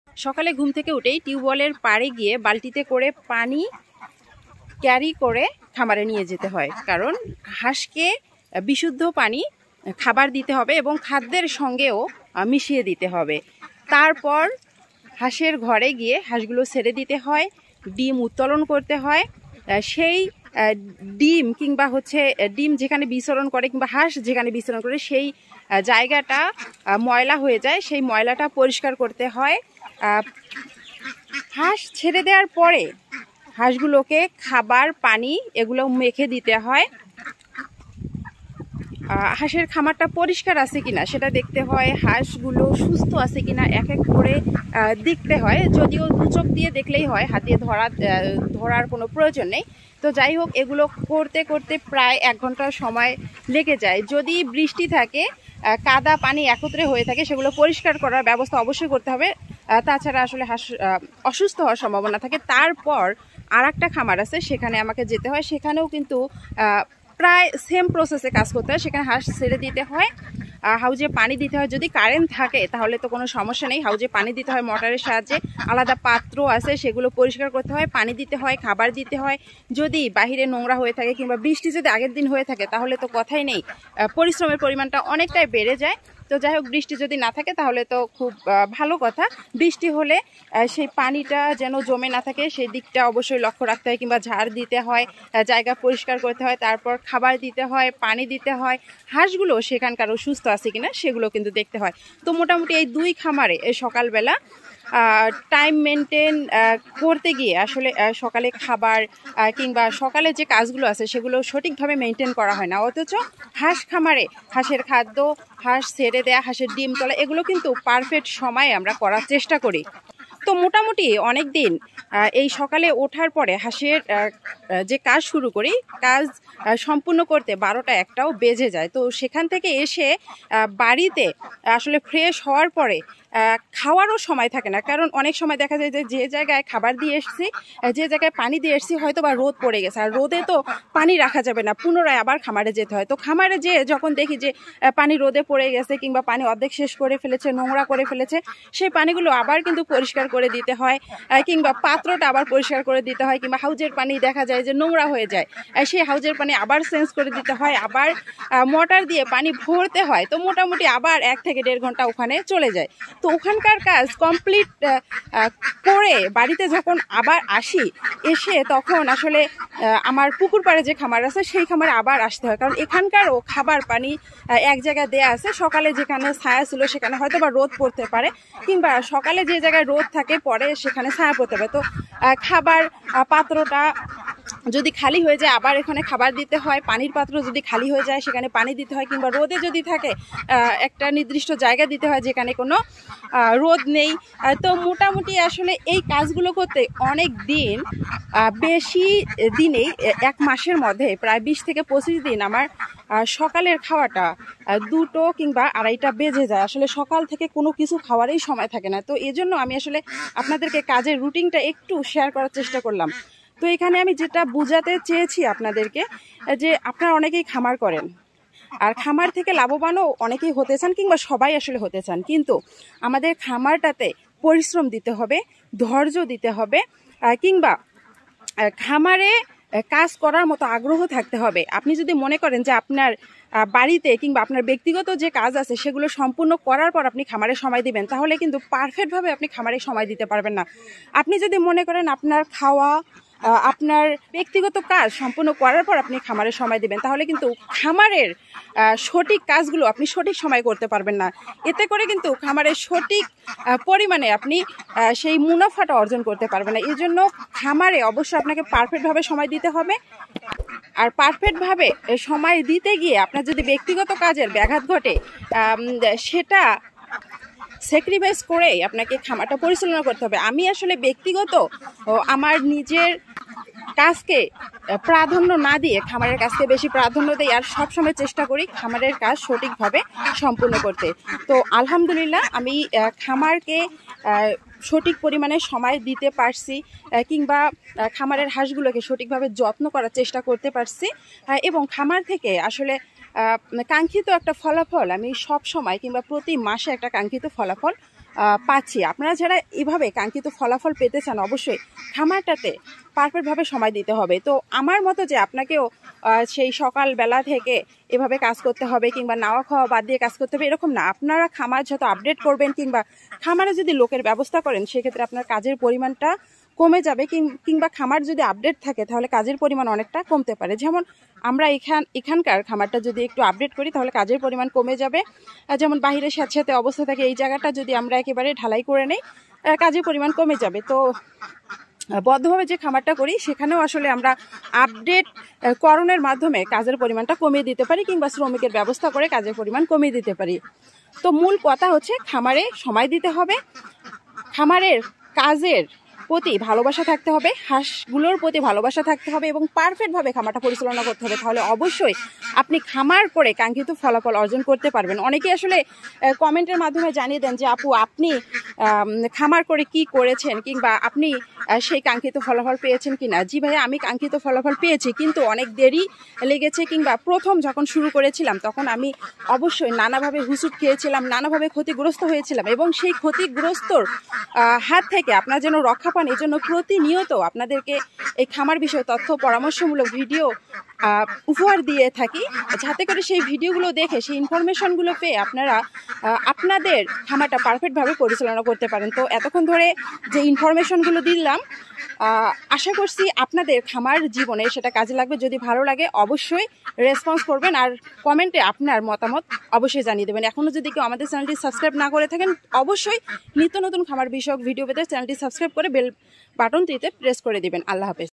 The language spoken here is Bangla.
সকালে ঘুম থেকে উঠেই টিউবওয়েলের পাড়ে গিয়ে বালতিতে করে পানি ক্যারি করে খামারে নিয়ে যেতে হয়, কারণ হাঁসকে বিশুদ্ধ পানি খাবার দিতে হবে এবং খাদ্যের সঙ্গেও মিশিয়ে দিতে হবে। তারপর হাঁসের ঘরে গিয়ে হাঁসগুলো ছেড়ে দিতে হয়, ডিম উত্তোলন করতে হয়। সেই ডিম কিংবা ডিম যেখানে বিচরণ করে কিংবা হাঁস যেখানে বিচরণ করে সেই জায়গাটা ময়লা হয়ে যায়, সেই ময়লাটা পরিষ্কার করতে হয়। হাঁস ছেড়ে দেওয়ার পরে হাঁসগুলোকে খাবার পানি এগুলো মেখে দিতে হয়। হাঁসের খামারটা পরিষ্কার আছে কিনা সেটা দেখতে হয়, হাঁসগুলো সুস্থ আছে কিনা এক এক করে দেখতে হয়। যদিও দু চোখ দিয়ে দেখলেই হয়, হাতে ধরার কোনো প্রয়োজন নেই। তো যাই হোক, এগুলো করতে করতে প্রায় 1 ঘন্টা সময় লেগে যায়। যদি বৃষ্টি থাকে, কাদা পানি একত্রে হয়ে থাকে, সেগুলো পরিষ্কার করার ব্যবস্থা অবশ্যই করতে হবে। তাছাড়া আসলে হাঁস অসুস্থ হওয়ার সম্ভাবনা থাকে। তারপর আর একটা খামার আছে, সেখানে আমাকে যেতে হয়। সেখানেও কিন্তু প্রায় সেম প্রসেসে কাজ করতে হয়। সেখানে হাঁস ছেড়ে দিতে হয়, হাউজে পানি দিতে হয়। যদি কারেন্ট থাকে তাহলে তো কোনো সমস্যা নেই, হাউজে পানি দিতে হয় মোটরের সাহায্যে। আলাদা পাত্র আছে, সেগুলো পরিষ্কার করতে হয়, পানি দিতে হয়, খাবার দিতে হয়। যদি বাহিরে নোংরা হয়ে থাকে কিংবা বৃষ্টি যদি আগের দিন হয়ে থাকে তাহলে তো কথাই নেই, পরিশ্রমের পরিমাণটা অনেকটাই বেড়ে যায়। তো যাই হোক, বৃষ্টি যদি না থাকে তাহলে তো খুব ভালো কথা। বৃষ্টি হলে সেই পানিটা যেন জমে না থাকে সেই দিকটা অবশ্যই লক্ষ্য রাখতে হয়, কিংবা ঝাড় দিতে হয়, জায়গা পরিষ্কার করতে হয়, তারপর খাবার দিতে হয়, পানি দিতে হয়। হাঁসগুলো সেখানকারও সুস্থ আছে কিনা সেগুলো কিন্তু দেখতে হয়। তো মোটামুটি এই 2 খামারে সকালবেলা টাইম মেনটেন করতে গিয়ে আসলে সকালে খাবার কিংবা সকালে যে কাজগুলো আছে সেগুলো সঠিকভাবে মেনটেন করা হয় না। অথচ হাঁস খামারে হাঁসের খাদ্য, হাঁস ছেড়ে দেয়া, হাঁসের ডিম তোলা, এগুলো কিন্তু পারফেক্ট সময়ে আমরা করার চেষ্টা করি। তো মোটামুটি অনেক দিন এই সকালে ওঠার পরে হাঁসের যে কাজ শুরু করি, কাজ সম্পূর্ণ করতে 12টা 1টাও বেজে যায়। তো সেখান থেকে এসে বাড়িতে আসলে ফ্রেশ হওয়ার পরে খাওয়ারও সময় থাকে না, কারণ অনেক সময় দেখা যায় যে জায়গায় খাবার দিয়ে এসেছি, যে জায়গায় পানি দিয়ে এসেছি, হয়তো বা রোদ পড়ে গেছে, আর রোদে তো পানি রাখা যাবে না, পুনরায় আবার খামারে যেতে হয়। তো খামারে যেয়ে যখন দেখি যে পানি রোদে পড়ে গেছে কিংবা পানি অর্ধেক শেষ করে ফেলেছে, নোংরা করে ফেলেছে, সেই পানিগুলো আবার কিন্তু পরিষ্কার করে দিতে হয়, কিংবা পাত্রটা আবার পরিষ্কার করে দিতে হয়, কিংবা হাউজের পানি দেখা যায় যে নোংরা হয়ে যায়, সেই হাউজের পানি আবার চেঞ্জ করে দিতে হয়, আবার মোটর দিয়ে পানি ভরতে হয়। তো মোটামুটি আবার 1 থেকে 1.5 ঘন্টা ওখানে চলে যায়। তো ওখানকার কাজ কমপ্লিট করে বাড়িতে যখন আবার আসি, এসে তখন আসলে আমার পুকুর পাড়ে যে খামার আছে সেই খামারে আবার আসতে হয়, কারণ এখানকারও খাবার পানি এক জায়গায় দেয়া আছে। সকালে যেখানে ছায়া ছিল সেখানে হয়তো বা রোদ পড়তে পারে, কিংবা সকালে যে জায়গায় রোদ থাকে পরে সেখানে ছায়া পড়তে পারে। তো খাবার পাত্রটা যদি খালি হয়ে যায় আবার এখানে খাবার দিতে হয়, পানির পাত্র যদি খালি হয়ে যায় সেখানে পানি দিতে হয়, কিংবা রোদে যদি থাকে একটা নির্দিষ্ট জায়গা দিতে হয় যেখানে কোনো রোদ নেই। তো মোটামুটি আসলে এই কাজগুলো করতে অনেক দিন, বেশি দিনেই 1 মাসের মধ্যে প্রায় 20 থেকে 25 দিন আমার সকালের খাওয়াটা 2টো কিংবা 2:30টা বেজে যায়। আসলে সকাল থেকে কোনো কিছু খাওয়ারই সময় থাকে না। তো এজন্য আমি আসলে আপনাদেরকে কাজের রুটিনটা একটু শেয়ার করার চেষ্টা করলাম। তো এখানে আমি যেটা বোঝাতে চেয়েছি আপনাদেরকে, যে আপনারা অনেকেই খামার করেন, আর খামার থেকে লাভবানও অনেকেই হতে চান, কিংবা সবাই আসলে হতে চান, কিন্তু আমাদের খামারটাতে পরিশ্রম দিতে হবে, ধৈর্য দিতে হবে, কিংবা খামারে কাজ করার মতো আগ্রহ থাকতে হবে। আপনি যদি মনে করেন যে আপনার বাড়িতে কিংবা আপনার ব্যক্তিগত যে কাজ আছে সেগুলো সম্পূর্ণ করার পর আপনি খামারে সময় দিবেন, তাহলে কিন্তু পারফেক্টভাবে আপনি খামারে সময় দিতে পারবেন না। আপনি যদি মনে করেন আপনার খাওয়া, আপনার ব্যক্তিগত কাজ সম্পূর্ণ করার পর আপনি খামারে সময় দিবেন, তাহলে কিন্তু খামারের সঠিক কাজগুলো আপনি সঠিক সময় করতে পারবেন না। এতে করে কিন্তু খামারের সঠিক পরিমাণে আপনি সেই মুনাফাটা অর্জন করতে পারবেন না। এই জন্য খামারে অবশ্যই আপনাকে পারফেক্টভাবে সময় দিতে হবে। আর পারফেক্টভাবে সময় দিতে গিয়ে আপনার যদি ব্যক্তিগত কাজের ব্যাঘাত ঘটে, সেটা স্যাক্রিফাইস করেই আপনাকে খামারটা পরিচালনা করতে হবে। আমি আসলে ব্যক্তিগত আমার নিজের কাজকে প্রাধান্য না দিয়ে খামারের কাজকে বেশি প্রাধান্য দিই, আর সবসময় চেষ্টা করি খামারের কাজ সঠিকভাবে সম্পূর্ণ করতে। তো আলহামদুলিল্লাহ আমি খামারকে সঠিক পরিমাণে সময় দিতে পারছি, কিংবা খামারের হাঁসগুলোকে সঠিকভাবে যত্ন করার চেষ্টা করতে পারছি, এবং খামার থেকে আসলে কাঙ্ক্ষিত একটা ফলাফল আমি সব সময় কিংবা প্রতি মাসে একটা কাঙ্ক্ষিত ফলাফল পাচ্ছি। আপনারা যারা এভাবে কাঙ্ক্ষিত ফলাফল পেতে চান অবশ্যই খামারটাতে পারফেক্টভাবে সময় দিতে হবে। তো আমার মতো যে আপনাকেও সেই সকালবেলা থেকে এভাবে কাজ করতে হবে কিংবা নাওয়া খাওয়া বাদ দিয়ে কাজ করতে হবে এরকম না। আপনারা খামার যত আপডেট করবেন কিংবা খামারে যদি লোকের ব্যবস্থা করেন সেক্ষেত্রে আপনার কাজের পরিমাণটা কমে যাবে, কিংবা খামার যদি আপডেট থাকে তাহলে কাজের পরিমাণ অনেকটা কমতে পারে। যেমন আমরা এখানকার খামারটা যদি একটু আপডেট করি তাহলে কাজের পরিমাণ কমে যাবে। যেমন বাহিরের স্যাঁতস্যাঁতে অবস্থা থাকে, এই জায়গাটা যদি আমরা একেবারে ঢালাই করে নেই কাজের পরিমাণ কমে যাবে। তো বদ্ধভাবে যে খামারটা করি সেখানেও আসলে আমরা আপডেট করণের মাধ্যমে কাজের পরিমাণটা কমিয়ে দিতে পারি কিংবা শ্রমিকের ব্যবস্থা করে কাজের পরিমাণ কমিয়ে দিতে পারি। তো মূল কথা হচ্ছে খামারে সময় দিতে হবে, খামারের কাজের প্রতি ভালোবাসা থাকতে হবে, হাঁসগুলোর প্রতি ভালোবাসা থাকতে হবে এবং পারফেক্টভাবে খামারটা পরিচালনা করতে হবে। তাহলে অবশ্যই আপনি খামার করে কাঙ্ক্ষিত ফলাফল অর্জন করতে পারবেন। অনেকেই আসলে কমেন্টের মাধ্যমে জানিয়ে দেন যে আপু আপনি খামার করে কি করেছেন কিংবা আপনি সেই কাঙ্ক্ষিত ফলাফল পেয়েছেন কিনা। জি ভাইয়া, আমি কাঙ্ক্ষিত ফলাফল পেয়েছি, কিন্তু অনেক দেরি লেগেছে কিংবা প্রথম যখন শুরু করেছিলাম তখন আমি অবশ্যই নানাভাবে হুঁচট খেয়েছিলাম, নানাভাবে ক্ষতিগ্রস্ত হয়েছিলাম এবং সেই ক্ষতিগ্রস্তর হাত থেকে আপনারা যেন রক্ষা পান এজন্য প্রতিনিয়ত আপনাদেরকে এই খামার বিষয়ে তথ্য পরামর্শমূলক ভিডিও উপহার দিয়ে থাকি, যাতে করে সেই ভিডিওগুলো দেখে সেই ইনফরমেশনগুলো পেয়ে আপনারা আপনাদের খামারটা পারফেক্টভাবে পরিচালনা করতে পারেন। তো এতক্ষণ ধরে যে ইনফরমেশনগুলো দিলাম আশা করছি আপনাদের খামার জীবনে সেটা কাজে লাগবে। যদি ভালো লাগে অবশ্যই রেসপন্স করবেন আর কমেন্টে আপনার মতামত অবশ্যই জানিয়ে দেবেন। এখনও যদি কেউ আমাদের চ্যানেলটি সাবস্ক্রাইব না করে থাকেন অবশ্যই নিত্য নতুন খামার বিষয়ক ভিডিও পেতে চ্যানেলটি সাবস্ক্রাইব করে বেল বাটনটিতে প্রেস করে দিবেন। আল্লাহ হাফেজ।